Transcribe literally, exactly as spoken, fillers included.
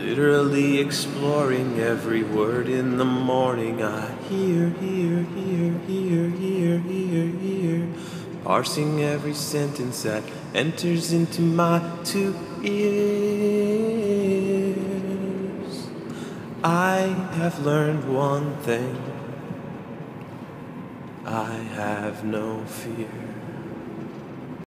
literally exploring every word in the morning. I hear, hear, hear, hear, hear, hear, hear, parsing every sentence that enters into my two ears. I have learned one thing: I have no fear.